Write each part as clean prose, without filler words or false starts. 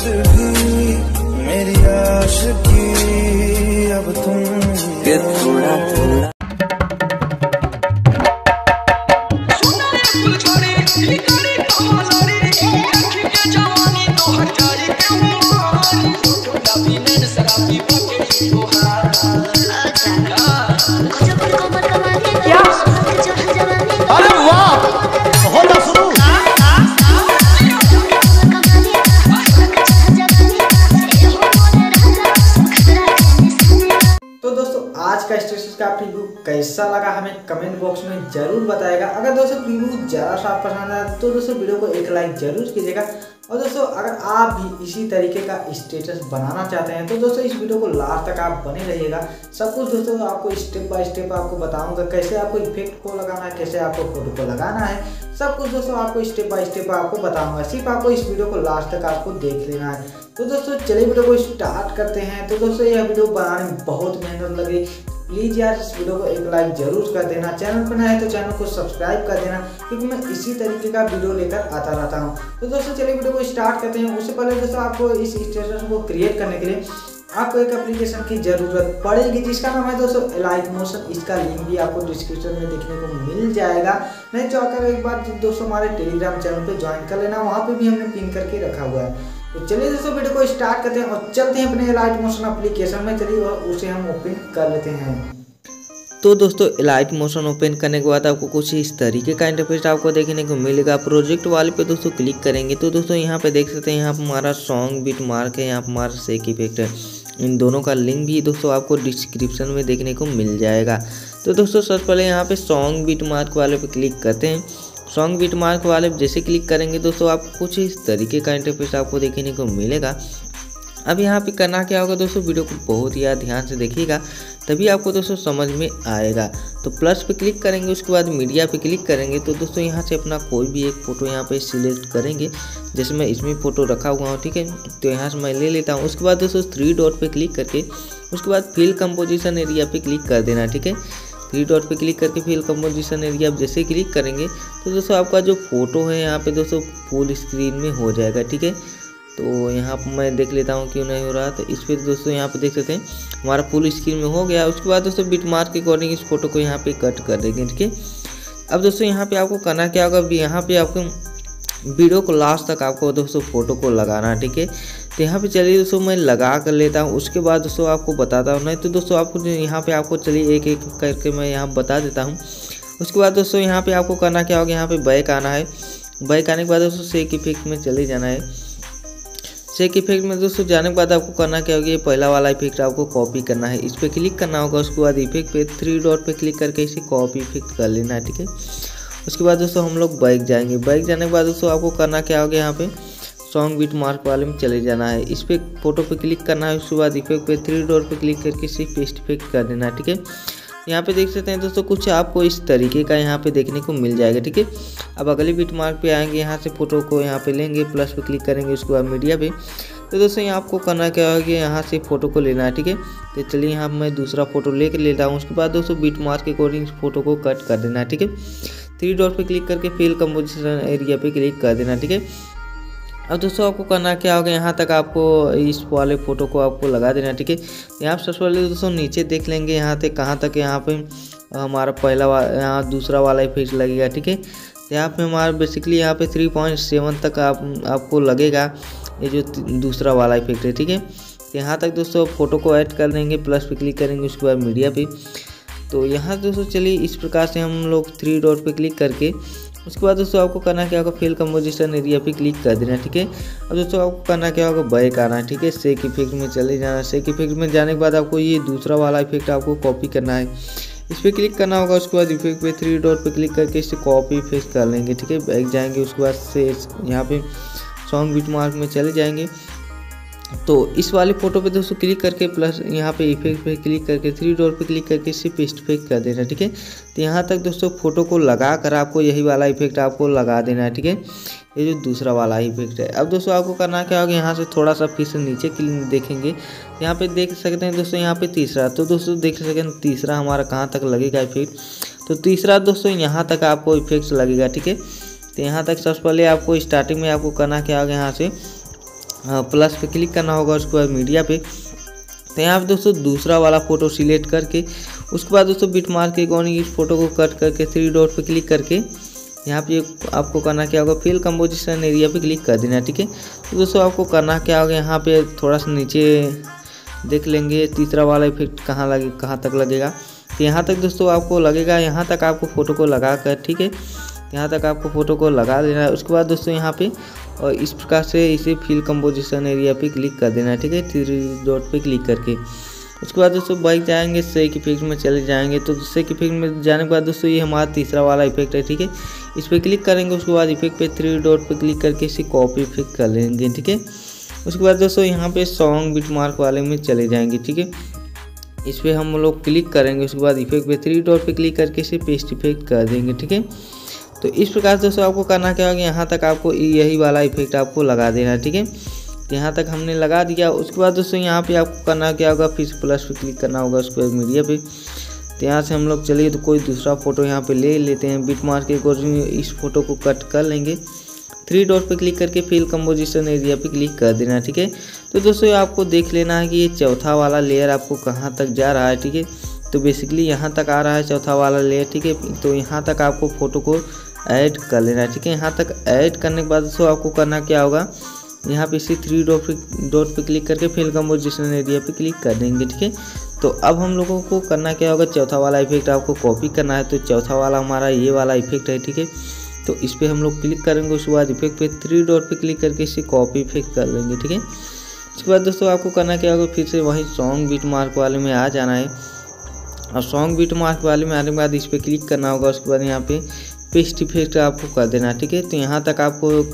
भी मेरी आशिकी अब तुम थोड़ा थोड़ा आज का स्टेटस का रिव्यू कैसा लगा हमें कमेंट बॉक्स में जरूर बताएगा। अगर दोस्तों रिव्यू ज़रा सा पसंद आया तो दोस्तों वीडियो को एक लाइक जरूर कीजिएगा। और दोस्तों अगर आप भी इसी तरीके का स्टेटस बनाना चाहते हैं तो दोस्तों इस वीडियो को लास्ट तक आप बने रहिएगा। सब कुछ दोस्तों आपको स्टेप बाय स्टेप आपको बताऊंगा, कैसे आपको इफेक्ट को लगाना है, कैसे आपको फोटो को लगाना है, सब कुछ दोस्तों आपको स्टेप बाय स्टेप आपको बताऊंगा। सिर्फ आपको इस वीडियो को लास्ट तक आपको देख लेना है। तो दोस्तों चलिए वीडियो को स्टार्ट करते हैं। तो दोस्तों यह वीडियो बनाने में बहुत मेहनत लगी। प्लीज़ यार इस वीडियो को एक लाइक जरूर कर देना। चैनल पर नया है तो चैनल को सब्सक्राइब कर देना, क्योंकि मैं इसी तरीके का वीडियो लेकर आता रहता हूँ। तो दोस्तों चलिए वीडियो को स्टार्ट करते हैं। उससे पहले दोस्तों आपको इस स्टेटस को क्रिएट करने के लिए आपको एक एप्लीकेशन की ज़रूरत पड़ेगी, जिसका नाम है दोस्तों एलाइट मोशन। इसका लिंक भी आपको डिस्क्रिप्शन में देखने को मिल जाएगा। नहीं तो आकर एक बार दोस्तों हमारे टेलीग्राम चैनल पे ज्वाइन कर लेना, वहाँ पे भी हमने पिन करके रखा हुआ है। तो चलिए दोस्तों वीडियो को स्टार्ट करते हैं और चलते हैं अपने एलाइट मोशन एप्लीकेशन में। चलिए और उसे हम ओपन कर लेते हैं। तो दोस्तों एलाइट मोशन ओपन करने के बाद आपको कुछ इस तरीके का इंटरफेस आपको देखने को मिलेगा। प्रोजेक्ट वाले पे दोस्तों क्लिक करेंगे तो दोस्तों यहाँ पे देख सकते हैं, यहाँ पर हमारा सॉन्ग बीट मार्क है, यहाँ पर हमारा शेक इफेक्ट है। इन दोनों का लिंक भी दोस्तों आपको डिस्क्रिप्शन में देखने को मिल जाएगा। तो दोस्तों सबसे पहले यहाँ पे सॉन्ग बीट मार्क वाले पे क्लिक करते हैं। सॉन्ग बीट मार्क वाले जैसे क्लिक करेंगे दोस्तों आपको कुछ इस तरीके का इंटरफेस आपको देखने को मिलेगा। अब यहाँ पे करना क्या होगा दोस्तों, वीडियो को बहुत ही ध्यान से देखिएगा, तभी आपको दोस्तों समझ में आएगा। तो प्लस पे क्लिक करेंगे, उसके बाद मीडिया पे क्लिक करेंगे तो दोस्तों यहाँ से अपना कोई भी एक फ़ोटो यहाँ पे सिलेक्ट करेंगे। जैसे मैं इसमें फ़ोटो रखा हुआ हूँ, ठीक है, तो यहाँ से मैं ले लेता हूँ। उसके बाद दोस्तों 3 डॉट पे क्लिक करके उसके बाद फिल कंपोजिशन एरिया पे क्लिक कर देना, ठीक है। 3 डॉट पे क्लिक करके फिल कंपोजिशन एरिया आप जैसे क्लिक करेंगे तो दोस्तों आपका जो फोटो है यहाँ पे दोस्तों फुल स्क्रीन में हो जाएगा, ठीक है। तो यहाँ पर मैं देख लेता हूँ क्यों नहीं हो रहा। तो इस पर दोस्तों यहाँ पे देख सकते हैं हमारा फुल स्क्रीन में हो गया। उसके बाद दोस्तों बिट मार्क के अकॉर्डिंग इस फोटो को यहाँ पे कट कर देंगे, ठीक है। अब दोस्तों यहाँ पे आपको करना क्या होगा, यहाँ पे आपको वीडियो को लास्ट तक आपको दोस्तों फोटो को लगाना, ठीक है। तो यहाँ पे चलिए दोस्तों मैं लगा कर लेता हूँ। उसके बाद दोस्तों आपको बताता हूँ, नहीं तो दोस्तों आपको यहाँ पे आपको चलिए एक एक करके मैं यहाँ बता देता हूँ। उसके बाद दोस्तों यहाँ पे आपको करना क्या होगा, यहाँ पे बैक आना है। बैक आने के बाद दोस्तों शेक इफेक्ट में चले जाना है। शेक इफेक्ट में दोस्तों जाने के बाद आपको करना क्या होगा, ये पहला वाला इफेक्ट आपको कॉपी करना है। इस पर क्लिक करना होगा। उसके बाद इफेक्ट पे 3 डॉट पे क्लिक करके इसे कॉपी इफेक्ट कर लेना है, ठीक है। उसके बाद दोस्तों हम लोग बैक जाएंगे। बैक जाने के बाद दोस्तों आपको करना क्या होगा, यहाँ पे सॉन्ग बीट मार्क वाले में चले जाना है। इस पर फोटो पे क्लिक करना है। उसके बाद इफेक्ट पे 3 डॉट पे क्लिक करके इसे पेस्ट इफेक्ट कर देना है, ठीक है। यहाँ पे देख सकते हैं दोस्तों कुछ आपको इस तरीके का यहाँ पे देखने को मिल जाएगा, ठीक है। अब अगले बीट मार्क पे आएंगे, यहाँ से फोटो को यहाँ पे लेंगे, प्लस पे क्लिक करेंगे, उसके बाद मीडिया पे। तो दोस्तों यहाँ आपको करना क्या होगा, यहाँ से फोटो को लेना है, ठीक है। तो चलिए यहाँ मैं दूसरा फोटो लेकर लेता हूँ। उसके बाद दोस्तों बीट मार्क के अकॉर्डिंग फोटो को कट कर देना है, ठीक है। 3 डॉट पे क्लिक करके फिल कंपोजिशन एरिया पे क्लिक कर देना, ठीक है। अब दोस्तों आपको करना क्या होगा, यहाँ तक आपको इस वाले फ़ोटो को आपको लगा देना, ठीक है। यहाँ सबसे पहले दोस्तों नीचे देख लेंगे यहाँ तक कहाँ तक यहाँ पे हमारा पहला यहाँ दूसरा वाला इफेक्ट लगेगा, ठीक है। यहाँ पे हमारा बेसिकली यहाँ पे 3.7 तक आपको लगेगा ये जो दूसरा वाला इफेक्ट है, ठीक है। तो यहाँ तक दोस्तों फ़ोटो को ऐड कर देंगे, प्लस पे क्लिक करेंगे, उसके बाद मीडिया पे। तो यहाँ दोस्तों चलिए इस प्रकार से हम लोग 3 डॉट पे क्लिक करके उसके बाद दोस्तों आपको करना क्या होगा, फिल कंपोजिशन एरिया पे क्लिक कर देना, ठीक है। अब दोस्तों आपको करना क्या होगा, बैक आना, ठीक है। शेक इफेक्ट में चले जाना। शेक इफेक्ट में जाने के बाद आपको ये दूसरा वाला इफेक्ट आपको कॉपी करना है। इस पर क्लिक करना होगा। उसके बाद इफेक्ट पे 3 डॉट पे क्लिक करके इसे कॉपी पेस्ट कर लेंगे, ठीक है। बैक जाएंगे, उसके बाद से यहाँ पे सॉन्ग बीट मार्क में चले जाएंगे। तो इस वाली फ़ोटो पे दोस्तों क्लिक करके प्लस यहाँ पे इफेक्ट पे क्लिक करके 3 डॉट पे क्लिक करके इसे पेस्ट इफेक्ट कर देना, ठीक है। तो यहाँ तक दोस्तों फोटो को लगा कर आपको यही वाला इफेक्ट आपको लगा देना है, ठीक है। ये जो दूसरा वाला इफेक्ट है। अब दोस्तों आपको करना क्या होगा, यहाँ से थोड़ा सा फिर से नीचे देखेंगे, यहाँ पे देख सकते हैं दोस्तों यहाँ पे तीसरा। तो दोस्तों देख सकते हैं तीसरा हमारा कहाँ तक लगेगा इफेक्ट। तो तीसरा दोस्तों यहाँ तक आपको इफेक्ट लगेगा, ठीक है। तो यहाँ तक सबसे पहले आपको स्टार्टिंग में आपको करना क्या होगा, यहाँ से प्लस पे क्लिक करना होगा, उसके बाद मीडिया पे। तो यहाँ पे दोस्तों दूसरा वाला फ़ोटो सिलेक्ट करके उसके बाद दोस्तों बिट मार्क के अकॉर्डिंग इस फोटो को कट करके 3 डॉट पे क्लिक करके यहाँ पे आपको करना क्या होगा, फिल कंपोजिशन एरिया पे क्लिक कर देना। ठीक है, तो दोस्तों आपको करना क्या होगा, यहाँ पे थोड़ा सा नीचे देख लेंगे तीसरा वाला इफेक्ट कहाँ तक लगेगा। तो यहाँ तक दोस्तों आपको लगेगा, यहाँ तक आपको फ़ोटो को लगा कर, ठीक है, यहाँ तक आपको फ़ोटो को लगा देना है। उसके बाद दोस्तों यहाँ पे और इस प्रकार से इसे फिल कंपोजिशन एरिया पे क्लिक कर देना है। ठीक है, 3 डॉट पे क्लिक करके उसके बाद दोस्तों बैक जाएंगे, शेक इफेक्ट में चले जाएंगे। तो शेक इफेक्ट में जाने के बाद दोस्तों ये हमारा तीसरा वाला इफेक्ट है। ठीक है, इस पर क्लिक करेंगे, उसके बाद इफेक्ट पे 3 डॉट पे क्लिक करके इसे कॉपी इफेक्ट कर लेंगे। ठीक है, उसके बाद दोस्तों यहाँ पे सॉन्ग बिट मार्क वाले में चले जाएंगे। ठीक है, इस पर हम लोग क्लिक करेंगे, उसके बाद इफेक्ट पे 3 डॉट पे क्लिक करके इसे पेस्ट इफेक्ट कर देंगे। ठीक है, तो इस प्रकार से दोस्तों आपको करना क्या होगा, यहाँ तक आपको यही वाला इफेक्ट आपको लगा देना है। ठीक है, तो यहाँ तक हमने लगा दिया। उसके बाद दोस्तों यहाँ पे आपको करना क्या होगा, फिर प्लस पे क्लिक करना होगा, उसके बाद मीडिया पे। तो यहाँ से हम लोग चलिए तो कोई दूसरा फोटो यहाँ पे ले लेते हैं, बिट मार्क के अकॉर्डिंग इस फोटो को कट कर लेंगे। 3 डॉट पे क्लिक करके फिल कंपोजिशन एरिया पे क्लिक कर देना है। ठीक है, तो दोस्तों आपको देख लेना है कि ये चौथा वाला लेयर आपको कहाँ तक जा रहा है। ठीक है, तो बेसिकली यहाँ तक आ रहा है चौथा वाला लेयर। ठीक है, तो यहाँ तक आपको फ़ोटो को ऐड कर लेना है। ठीक है, यहाँ तक ऐड करने के बाद दोस्तों आपको करना क्या होगा, यहाँ पे इसी 3 डॉट पे क्लिक करके फिल कंपोजिशन एरिया पे क्लिक कर देंगे। ठीक है, तो अब हम लोगों को करना क्या होगा, चौथा वाला इफेक्ट आपको कॉपी करना है। तो चौथा वाला हमारा ये वाला इफेक्ट है। ठीक है, तो इस पर हम लोग क्लिक करेंगे, उसके बाद इफेक्ट पे 3 डॉट पे क्लिक करके इसे कॉपी इफेक्ट कर लेंगे। ठीक है, उसके बाद दोस्तों आपको करना क्या होगा, फिर से वही सॉन्ग बिट मार्क वाले में आ जाना है। और सॉन्ग बिट मार्क वाले में आने के बाद इस पर क्लिक करना होगा, उसके बाद यहाँ पे पेस्ट इफेक्ट आपको कर देना। ठीक है, तो यहाँ तक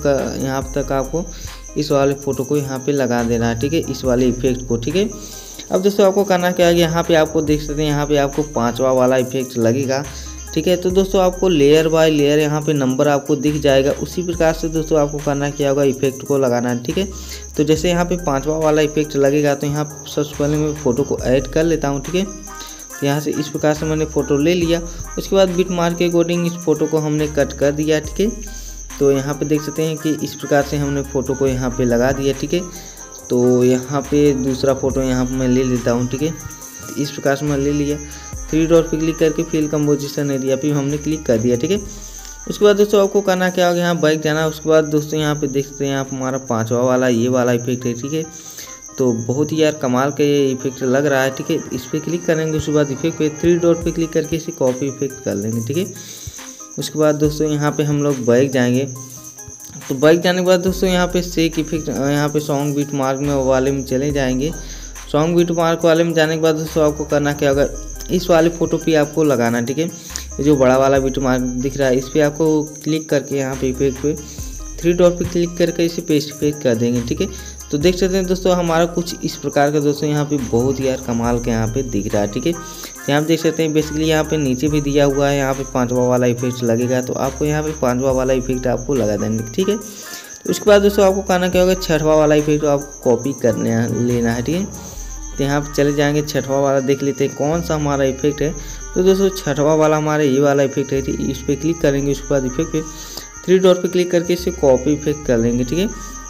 आपको इस वाले फ़ोटो को यहाँ पे लगा देना है। ठीक है, इस वाले इफेक्ट को। ठीक है, अब दोस्तों आपको करना क्या है, यहाँ पे आपको देख सकते हैं यहाँ पे आपको 5वां वाला इफेक्ट लगेगा। ठीक है, तो दोस्तों आपको लेयर बाय लेयर यहाँ पे नंबर आपको दिख जाएगा। उसी प्रकार से दोस्तों आपको करना क्या होगा, इफेक्ट को लगाना है। ठीक है, तो जैसे यहाँ पे 5वां वाला इफेक्ट लगेगा तो यहाँ सबसे पहले मैं फ़ोटो को ऐड कर लेता हूँ। ठीक है, तो यहाँ से इस प्रकार से मैंने फ़ोटो ले लिया। उसके बाद बिट मार्क के अकॉर्डिंग इस फोटो को हमने कट कर दिया। ठीक है, तो यहाँ पे देख सकते हैं कि इस प्रकार से हमने फ़ोटो को यहाँ पे लगा दिया। ठीक है, तो यहाँ पे दूसरा फ़ोटो यहाँ पे मैं ले लेता हूँ। ठीक है, इस प्रकार से मैं ले लिया, 3 डॉट पे क्लिक करके फिल कंपोजिशन एरिया पे हमने क्लिक कर दिया। ठीक है, उसके बाद दोस्तों आपको करना क्या होगा, यहाँ बैक जाना। उसके बाद दोस्तों यहाँ पे देख सकते हैं आप हमारा 5वां वाला ये वाला इफेक्ट है। ठीक है, तो बहुत ही यार कमाल का ये इफेक्ट लग रहा है। ठीक है, इस पर क्लिक करेंगे, उसके बाद इफेक्ट पे 3 डॉट पे क्लिक करके इसे कॉपी इफेक्ट कर लेंगे। ठीक है, उसके बाद दोस्तों यहाँ पे हम लोग बैक जाएंगे। तो बैक जाने के बाद दोस्तों यहाँ पे शेक इफेक्ट, यहाँ पे सॉन्ग बिट मार्क में वाले में चले जाएंगे। सॉन्ग बिट मार्क वाले में जाने के बाद दोस्तों आपको करना क्या होगा, इस वाले फ़ोटो पे आपको लगाना। ठीक है, ये जो बड़ा वाला बिट मार्क दिख रहा है इस पर आपको क्लिक करके यहाँ पे इफेक्ट पे 3 डॉट पे क्लिक करके इसे पेस्ट इफेक्ट कर देंगे। ठीक है, तो देख सकते हैं दोस्तों हमारा कुछ इस प्रकार का दोस्तों यहाँ पे बहुत यार कमाल के यहाँ पे दिख रहा है। ठीक है, तो यहाँ पे देख सकते हैं बेसिकली यहाँ पे नीचे भी दिया हुआ है, यहाँ पे 5वां वाला इफेक्ट लगेगा। तो आपको यहाँ पे 5वां वाला इफेक्ट आपको लगा देंगे। ठीक है, तो उसके बाद दोस्तों आपको करना क्या होगा, 6वां वाला इफेक्ट आपको कॉपी लेना है। ठीक है, तो यहाँ पे चले जाएंगे, 6वां वाला देख लेते हैं कौन सा हमारा इफेक्ट है। तो दोस्तों 6वां वाला हमारा ये वाला इफेक्ट है। इस पर क्लिक करेंगे, उसके बाद इफेक्ट पे 3 डॉट पे क्लिक करके इसे कॉपी इफेक्ट कर लेंगे। ठीक है,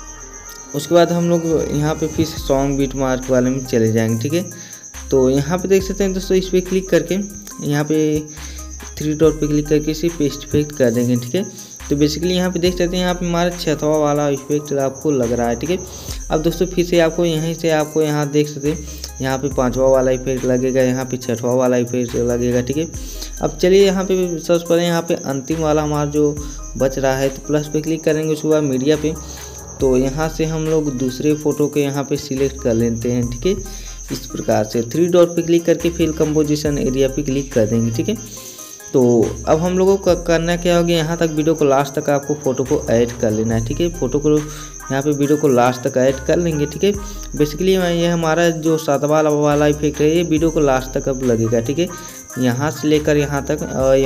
उसके बाद हम लोग यहाँ पे फिर सॉन्ग बिट मार्क वाले में चले जाएंगे। ठीक है, तो यहाँ पे देख सकते हैं दोस्तों इस पर क्लिक करके यहाँ पे 3 डॉट पे क्लिक करके इसे पेस्ट इफेक्ट कर देंगे। ठीक है, तो बेसिकली यहाँ पे देख सकते हैं यहाँ पे हमारा 6वां वाला इफेक्ट आपको लग रहा है। ठीक है, अब दोस्तों फिर से आपको यहीं से आपको यहाँ देख सकते हैं यहाँ पे 5वां वाला इफेक्ट लगेगा, यहाँ पे 6वां वाला इफेक्ट लगेगा। ठीक है, अब चलिए यहाँ पे सबसे पहले यहाँ पे अंतिम वाला हमारा जो बच रहा है तो प्लस पे क्लिक करेंगे, उसके बाद मीडिया पे। तो यहाँ से हम लोग दूसरे फ़ोटो के यहाँ पे सिलेक्ट कर लेते हैं। ठीक है, इस प्रकार से 3 डॉट पे क्लिक करके फिल कंपोजिशन एरिया पे क्लिक कर देंगे। ठीक है, तो अब हम लोगों को करना क्या होगा, यहाँ तक वीडियो को लास्ट तक आपको फ़ोटो को ऐड कर लेना है। ठीक है, फ़ोटो को यहाँ पे वीडियो को लास्ट तक ऐड कर लेंगे। ठीक है, बेसिकली ये हमारा जो 7वां वाला इफेक्ट है ये वीडियो को लास्ट तक अब लगेगा। ठीक है, यहाँ से लेकर यहाँ तक,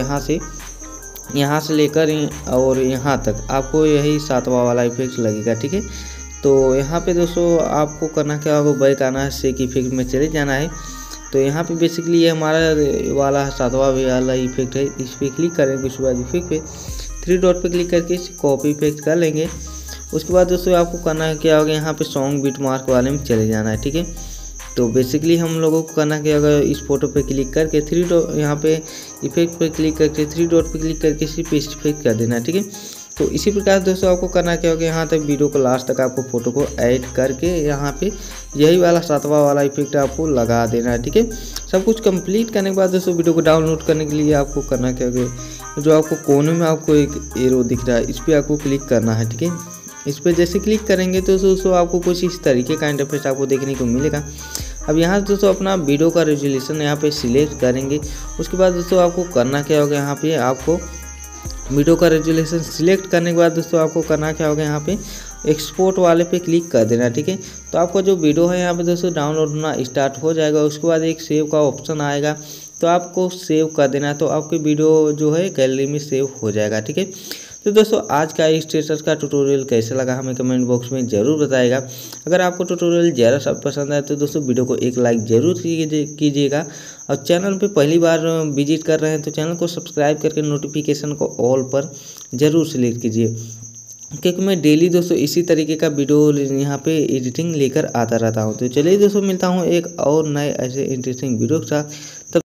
यहाँ से लेकर और यहाँ तक आपको यही 7वां वाला इफेक्ट लगेगा। ठीक है, तो यहाँ पे दोस्तों आपको करना क्या होगा, बैक आना है, शेक इफेक्ट में चले जाना है। तो यहाँ पे बेसिकली ये हमारा वाला 7वां वाला इफेक्ट है। इस पर क्लिक करेंगे, उसके बाद इफेक्ट पे 3 डॉट पे क्लिक करके इसे कॉपी इफेक्ट कर लेंगे। उसके बाद दोस्तों आपको करना क्या होगा, यहाँ पे सॉन्ग बिट मार्क वाले में चले जाना है। ठीक है, तो बेसिकली हम लोगों को करना क्या होगा, इस फोटो पे क्लिक करके थ्री डॉट, यहाँ पे इफेक्ट पे क्लिक करके थ्री डॉट पे क्लिक करके इसी पे इफेक्ट कर देना है। ठीक है, तो इसी प्रकार दोस्तों आपको करना क्या होगा, यहाँ तक वीडियो को लास्ट तक आपको फोटो को ऐड करके यहाँ पे यही वाला 7वां वाला इफेक्ट आपको लगा देना है। ठीक है, सब कुछ कंप्लीट करने के बाद दोस्तों वीडियो को डाउनलोड करने के लिए आपको करना क्या होगा, जो आपको कोने में आपको एक एरो दिख रहा है इस पर आपको क्लिक करना है। ठीक है, इस पर जैसे क्लिक करेंगे तो दोस्तों आपको कुछ इस तरीके का इंटरफेस आपको देखने को मिलेगा। अब यहाँ दोस्तों अपना वीडियो का रेजोल्यूशन यहाँ पे सिलेक्ट करेंगे। उसके बाद दोस्तों आपको करना क्या होगा, यहाँ पे आपको वीडियो का रेजोल्यूशन सिलेक्ट करने के बाद दोस्तों आपको करना क्या होगा, यहाँ पे एक्सपोर्ट वाले पे क्लिक कर देना। ठीक है, तो आपका जो वीडियो है यहाँ पे दोस्तों डाउनलोड होना स्टार्ट हो जाएगा। उसके बाद एक सेव का ऑप्शन आएगा, तो आपको सेव कर देना है, तो आपकी वीडियो जो है गैलरी में सेव हो जाएगा। ठीक है, तो दोस्तों आज का इस ट्रेसर का ट्यूटोरियल कैसा लगा हमें कमेंट बॉक्स में ज़रूर बताएगा। अगर आपको ट्यूटोरियल ज़रा सा पसंद आए तो दोस्तों वीडियो को एक लाइक ज़रूर कीजिएगा, और चैनल पे पहली बार विजिट कर रहे हैं तो चैनल को सब्सक्राइब करके नोटिफिकेशन को ऑल पर ज़रूर सेलेक्ट कीजिए, क्योंकि मैं डेली दोस्तों इसी तरीके का वीडियो यहाँ पे एडिटिंग लेकर आता रहता हूँ। तो चलिए दोस्तों मिलता हूँ एक और नए ऐसे इंटरेस्टिंग वीडियो के साथ। तब